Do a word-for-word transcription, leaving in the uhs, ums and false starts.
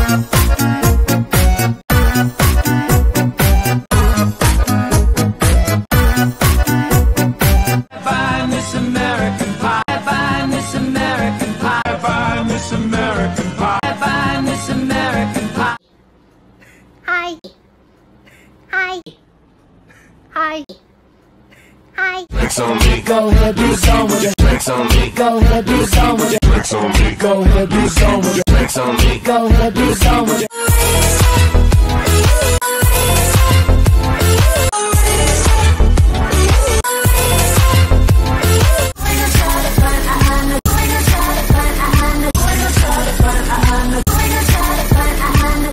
Find this American pie. Find this American pie. Find this American pie. Find this American pie. Hi. Hi. Hi. Hi. Flex on me. Go ahead, do some with it. Flex on me. Go ahead, do some with it. Flex on me. Go ahead, do some with it. Flex on me. Go ahead, do some with it.